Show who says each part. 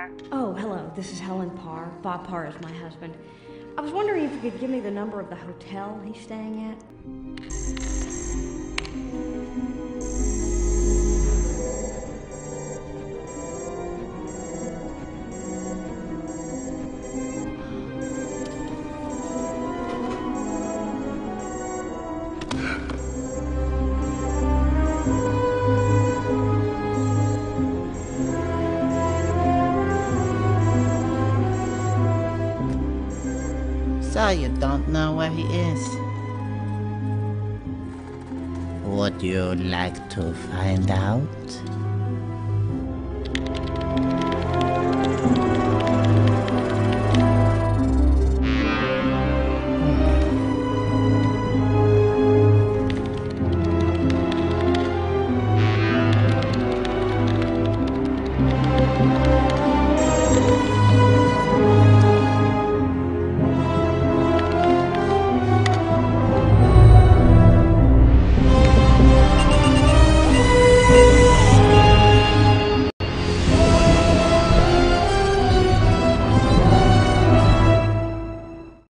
Speaker 1: Parr.
Speaker 2: Oh, hello. This is Helen Parr. Bob Parr is my husband. I was wondering if you could give me the number of the hotel he's staying at.
Speaker 3: So you don't know where he is? Would you like to find out?